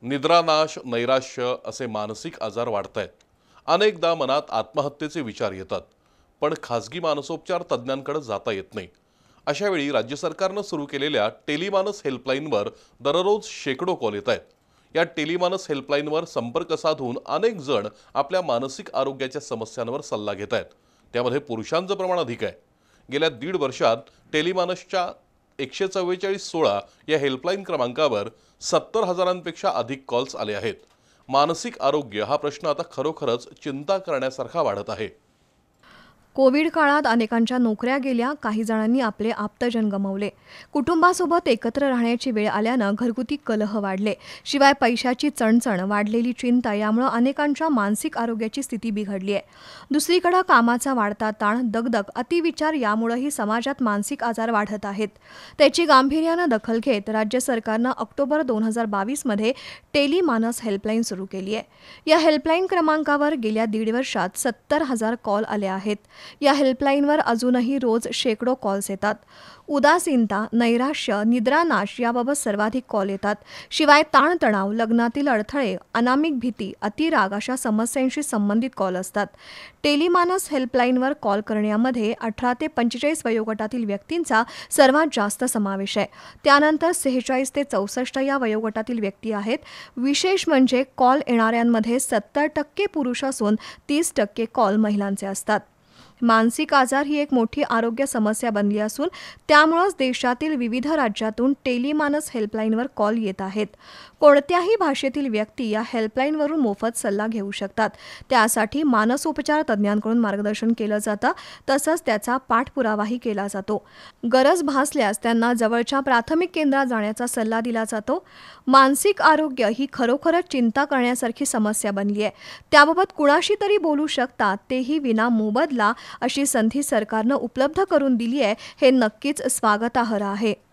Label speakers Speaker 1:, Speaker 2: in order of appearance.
Speaker 1: निद्रानाश, नैराश्य असे मानसिक आजार वाढतायत। अनेकदा मनात आत्महत्येचे विचार येतात, पण खासगी मानसोपचार तज्ज्ञांकडे जाता येत नाही। अशा वेळी राज्य सरकारने सुरू केलेल्या टेलिमानस हेल्पलाईनवर दररोज शेकडो कॉल येत आहेत। या टेलिमानस हेल्पलाईनवर संपर्क साधून अनेक जण आपल्या मानसिक आरोग्याच्या समस्यांवर सल्ला घेत आहेत। त्यामध्ये पुरुषांचं प्रमाण अधिक आहे। गेल्या 1.5 वर्षात टेलिमानसच्या 144-16 या हेल्पलाईन क्रमांकावर 70,000पेक्षा अधिक कॉल्स आले आहेत। मानसिक आरोग्य हा प्रश्न आता खरोखरच चिंता करण्यासारखा वाढत आहे।
Speaker 2: कोविड काळात अनेकांच्या नोकऱ्या गेल्या, काही जणांनी आपले आप्तजन गमावले। कुटुंबासोबत एकत्र राहण्याची वेळ आल्यानं घरगुती कलह वाढले। शिवाय पैशाची चणचण, वाढलेली चिंता यामुळे अनेकांच्या मानसिक आरोग्याची स्थिती बिघडली आहे। दुसरीकडे कामाचा वाढता ताण, दगदग, अतिविचार यामुळेही समाजात मानसिक आजार वाढत आहेत। त्याची गांभीर्याने दखल घेत राज्य सरकारने ऑक्टोबर 2022 मध्ये टेलिमानस हेल्पलाईन सुरू केली आहे। या हेल्पलाईन क्रमांकावर गेल्या 1.5 वर्षात 70,000 कॉल आले आहेत। या हेल्पलाईनवर अजूनही रोज शेकडो कॉल्स येतात। उदासीनता, नैराश्य, निद्रानाश याबाबत सर्वाधिक कॉल येतात। शिवाय ताणतणाव, लग्नातील अडथळे, अनामिक भीती, अतिराग अशा समस्यांशी संबंधित कॉल असतात। टेलिमानस हेल्पलाईनवर कॉल करण्यामध्ये 18 ते 45 वयोगटातील व्यक्तींचा सर्वात जास्त समावेश आहे। त्यानंतर 46 ते 64 या वयोगटातील व्यक्ती आहेत। विशेष म्हणजे कॉल येणाऱ्यांमध्ये 70% पुरुष असून 30% कॉल महिलांचे असतात। मानसिक आजार ही एक मोठी आरोग्य समस्या बनली असून त्यामुळेच देशातील विविध राज्यातून टेलिमानस हेल्पलाईनवर कॉल येत आहेत। कोणत्याही भाषेतील व्यक्ती या हेल्पलाईनवरून मोफत सल्ला घेऊ शकतात। त्यासाठी मानसोपचार तज्ज्ञांकडून मार्गदर्शन केलं जातं, तसंच त्याचा पाठपुरावाही केला जातो। गरज भासल्यास त्यांना जवळच्या प्राथमिक केंद्रात जाण्याचा सल्ला दिला जातो। मानसिक आरोग्य ही खरोखरच चिंता करण्यासारखी समस्या बनली आहे। त्याबाबत कुणाशी तरी बोलू शकतात, तेही विना मोबदला अशी संधी सरकारने उपलब्ध करून दिली आहे, हे नक्कीच स्वागतार्ह आहे।